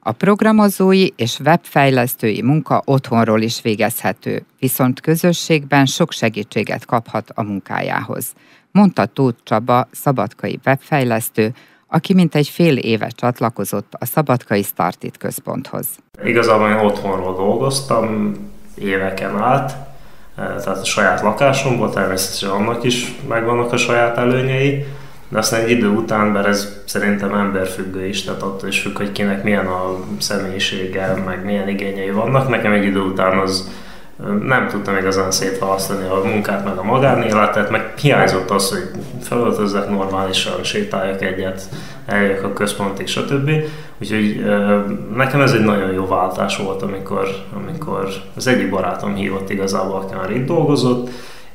A programozói és webfejlesztői munka otthonról is végezhető, viszont közösségben sok segítséget kaphat a munkájához, mondta Tóth Csaba, szabadkai webfejlesztő, aki mintegy fél éve csatlakozott a Szabadkai Startit központhoz. Igazából én otthonról dolgoztam éveken át, tehát a saját lakásomból, természetesen annak is megvannak a saját előnyei, de aztán egy idő után, mert ez szerintem emberfüggő is, tehát attól is függ, hogy kinek milyen a személyisége, meg milyen igényei vannak. Nekem egy idő után az nem tudtam igazán szétválasztani a munkát meg a magánéletet, meg hiányzott az, hogy felöltözzek normálisan, sétáljak egyet, eljöjjek a központig, stb. Úgyhogy nekem ez egy nagyon jó váltás volt, amikor az egyik barátom hívott igazából, aki már itt dolgozott,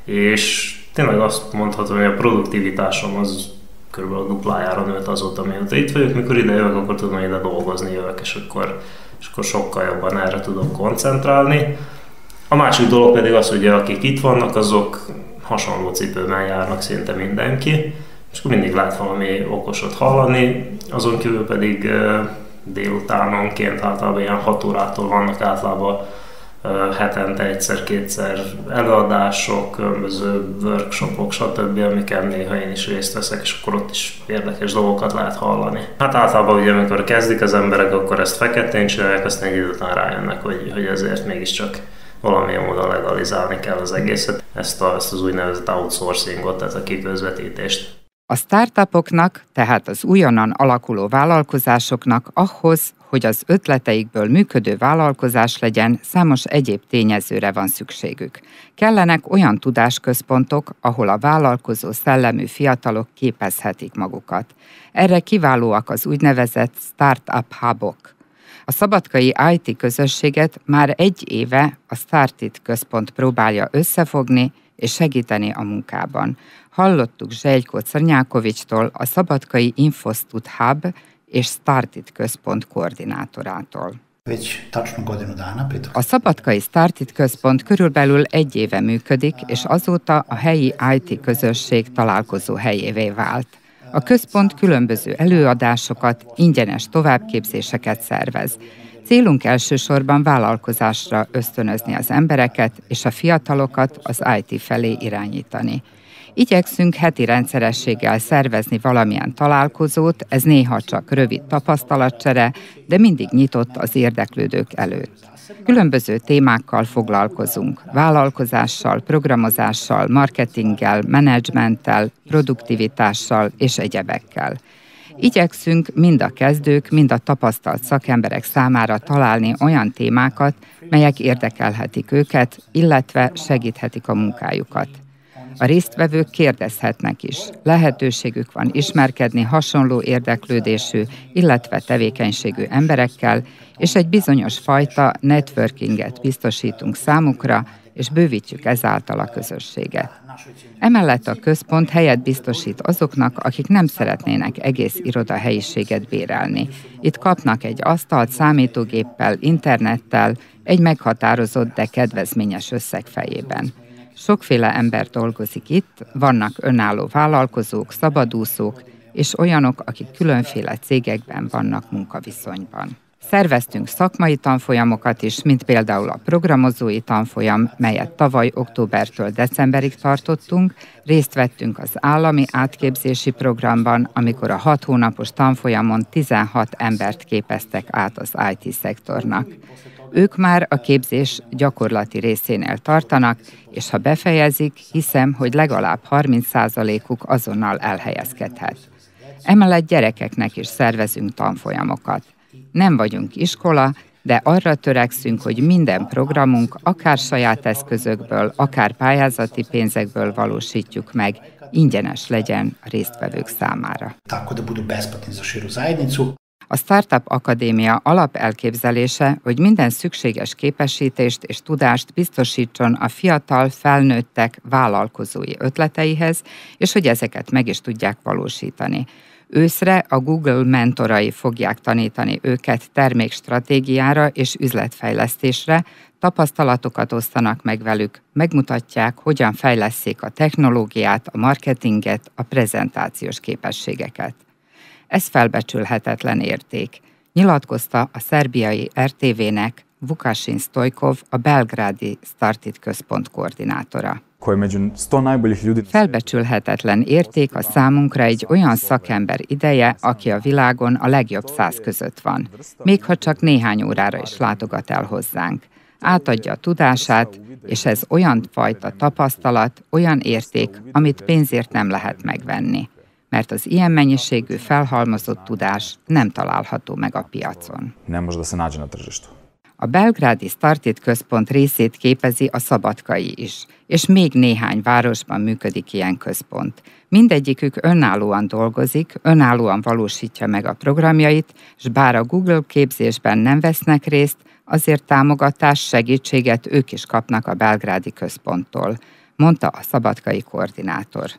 és tényleg azt mondhatom, hogy a produktivitásom az körülbelül duplájára nőtt azóta, mióta itt vagyok. Mikor ide jövök, akkor tudom, hogy ide dolgozni jövök, és akkor sokkal jobban erre tudok koncentrálni. A másik dolog pedig az, hogy akik itt vannak, azok hasonló cipőben járnak szinte mindenki, és akkor mindig lehet valami okosat hallani, azon kívül pedig délutánonként általában ilyen 6 órától vannak általában hetente egyszer-kétszer előadások, különböző workshopok, stb., amiken néha én is részt veszek, és akkor ott is érdekes dolgokat lehet hallani. Hát általában ugye, amikor kezdik az emberek, akkor ezt feketén csinálják, aztán egy idő után rájönnek, hogy ezért mégiscsak valamilyen módon legalizálni kell az egészet, ezt az úgynevezett outsourcingot, tehát a kiközvetítést. A startupoknak, tehát az újonnan alakuló vállalkozásoknak ahhoz, hogy az ötleteikből működő vállalkozás legyen, számos egyéb tényezőre van szükségük. Kellenek olyan tudásközpontok, ahol a vállalkozó szellemű fiatalok képezhetik magukat. Erre kiválóak az úgynevezett startup hubok. A szabadkai IT közösséget már egy éve a Startit központ próbálja összefogni és segíteni a munkában. Hallottuk Zsejko Czernyákovicstól, a Szabadkai Infostud Hub és Startit központ koordinátorától. A Szabadkai Startit központ körülbelül egy éve működik, és azóta a helyi IT közösség találkozó helyévé vált. A központ különböző előadásokat, ingyenes továbbképzéseket szervez. Célunk elsősorban vállalkozásra ösztönözni az embereket és a fiatalokat az IT felé irányítani. Igyekszünk heti rendszerességgel szervezni valamilyen találkozót, ez néha csak rövid tapasztalatcsere, de mindig nyitott az érdeklődők előtt. Különböző témákkal foglalkozunk, vállalkozással, programozással, marketinggel, menedzsmenttel, produktivitással és egyebekkel. Igyekszünk mind a kezdők, mind a tapasztalt szakemberek számára találni olyan témákat, melyek érdekelhetik őket, illetve segíthetik a munkájukat. A résztvevők kérdezhetnek is. Lehetőségük van ismerkedni hasonló érdeklődésű, illetve tevékenységű emberekkel, és egy bizonyos fajta networkinget biztosítunk számukra, és bővítjük ezáltal a közösséget. Emellett a központ helyet biztosít azoknak, akik nem szeretnének egész irodahelyiséget bérelni. Itt kapnak egy asztalt számítógéppel, internettel, egy meghatározott, de kedvezményes összeg fejében. Sokféle ember dolgozik itt, vannak önálló vállalkozók, szabadúszók, és olyanok, akik különféle cégekben vannak munkaviszonyban. Szerveztünk szakmai tanfolyamokat is, mint például a programozói tanfolyam, melyet tavaly októbertől decemberig tartottunk, részt vettünk az állami átképzési programban, amikor a 6 hónapos tanfolyamon 16 embert képeztek át az IT-szektornak. Ők már a képzés gyakorlati részénél tartanak, és ha befejezik, hiszem, hogy legalább 30%-uk azonnal elhelyezkedhet. Emellett gyerekeknek is szervezünk tanfolyamokat. Nem vagyunk iskola, de arra törekszünk, hogy minden programunk akár saját eszközökből, akár pályázati pénzekből valósítjuk meg, ingyenes legyen a résztvevők számára. A Startup Akadémia alapelképzelése, hogy minden szükséges képesítést és tudást biztosítson a fiatal felnőttek vállalkozói ötleteihez, és hogy ezeket meg is tudják valósítani. Őszre a Google mentorai fogják tanítani őket termékstratégiára és üzletfejlesztésre, tapasztalatokat osztanak meg velük, megmutatják, hogyan fejlesszék a technológiát, a marketinget, a prezentációs képességeket. Ez felbecsülhetetlen érték. nyilatkozta a szerbiai RTV-nek Vukašin Stojkov, a belgrádi Startit központ koordinátora. Felbecsülhetetlen érték a számunkra egy olyan szakember ideje, aki a világon a legjobb 100 között van, még ha csak néhány órára is látogat el hozzánk. Átadja a tudását, és ez olyan fajta tapasztalat, olyan érték, amit pénzért nem lehet megvenni, mert az ilyen mennyiségű felhalmozott tudás nem található meg a piacon. A belgrádi Startit központ részét képezi a szabadkai is, és még néhány városban működik ilyen központ. Mindegyikük önállóan dolgozik, önállóan valósítja meg a programjait, s bár a Google képzésben nem vesznek részt, azért támogatást, segítséget ők is kapnak a belgrádi központtól, mondta a szabadkai koordinátor.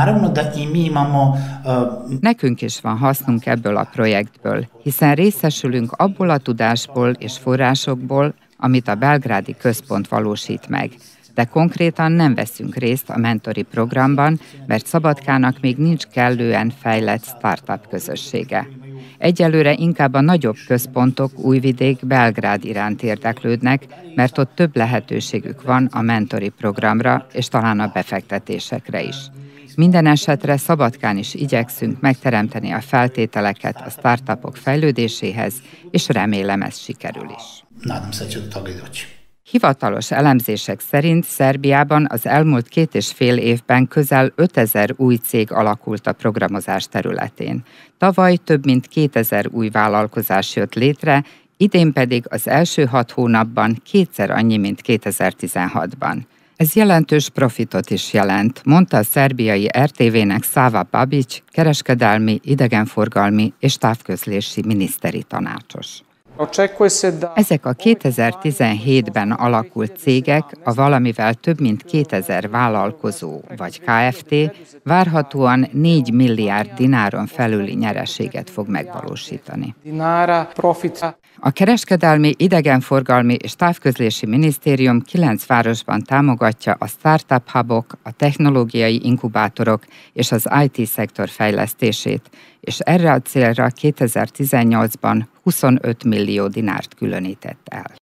Nekünk is van hasznunk ebből a projektből, hiszen részesülünk abból a tudásból és forrásokból, amit a belgrádi központ valósít meg. De konkrétan nem veszünk részt a mentori programban, mert Szabadkának még nincs kellően fejlett startup közössége. Egyelőre inkább a nagyobb központok Újvidék, Belgrád iránt érdeklődnek, mert ott több lehetőségük van a mentori programra és talán a befektetésekre is. Minden esetre Szabadkán is igyekszünk megteremteni a feltételeket a startupok fejlődéséhez, és remélem ez sikerül is. Hivatalos elemzések szerint Szerbiában az elmúlt 2,5 évben közel 5000 új cég alakult a programozás területén. Tavaly több mint 2000 új vállalkozás jött létre, idén pedig az első 6 hónapban 2-szer annyi, mint 2016-ban. Ez jelentős profitot is jelent, mondta a szerbiai RTV-nek Sava Babić, kereskedelmi, idegenforgalmi és távközlési miniszteri tanácsos. Ezek a 2017-ben alakult cégek, a valamivel több mint 2000 vállalkozó vagy Kft. Várhatóan 4 milliárd dináron felüli nyereséget fog megvalósítani. A kereskedelmi, idegenforgalmi és távközlési minisztérium 9 városban támogatja a startup hubok, a technológiai inkubátorok és az IT-szektor fejlesztését, és erre a célra 2018-ban 25 millió dinárt különített el.